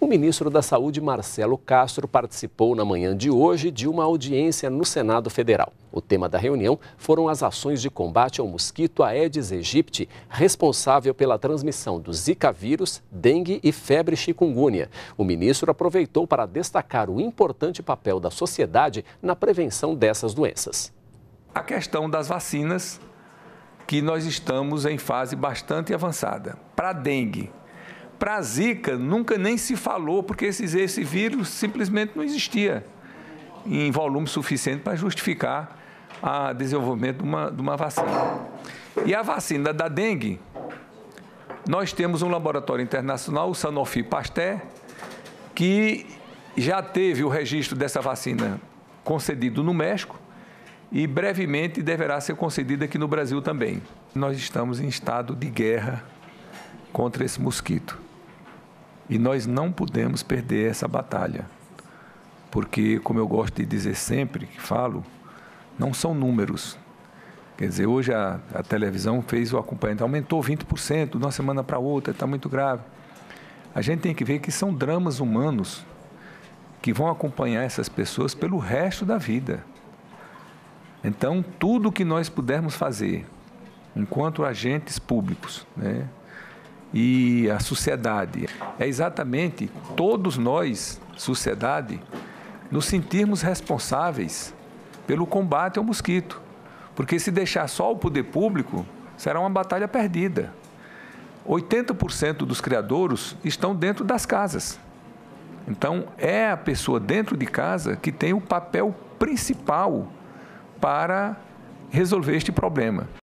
O ministro da Saúde, Marcelo Castro, participou na manhã de hoje de uma audiência no Senado Federal. O tema da reunião foram as ações de combate ao mosquito Aedes aegypti, responsável pela transmissão do Zika vírus, dengue e febre chikungunya. O ministro aproveitou para destacar o importante papel da sociedade na prevenção dessas doenças. A questão das vacinas, que nós estamos em fase bastante avançada. Para a dengue, para a Zika, nunca nem se falou, porque esse vírus simplesmente não existia em volume suficiente para justificar o desenvolvimento de uma vacina. E a vacina da dengue, nós temos um laboratório internacional, o Sanofi Pasteur, que já teve o registro dessa vacina concedido no México e brevemente deverá ser concedida aqui no Brasil também. Nós estamos em estado de guerra contra esse mosquito. E nós não podemos perder essa batalha, porque, como eu gosto de dizer sempre, que falo, não são números. Quer dizer, hoje a televisão fez o acompanhamento, aumentou 20% de uma semana para outra, está muito grave. A gente tem que ver que são dramas humanos que vão acompanhar essas pessoas pelo resto da vida. Então, tudo que nós pudermos fazer, enquanto agentes públicos, né, e a sociedade, é exatamente todos nós, sociedade, nos sentirmos responsáveis pelo combate ao mosquito. Porque se deixar só o poder público, será uma batalha perdida. 80% dos criadouros estão dentro das casas. Então, é a pessoa dentro de casa que tem o papel principal para resolver este problema.